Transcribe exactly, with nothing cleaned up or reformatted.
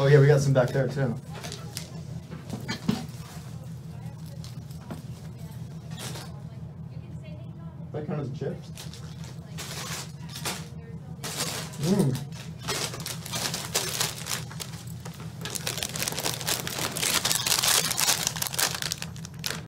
Oh yeah, we got some back there too. That count as a chip? Mmm.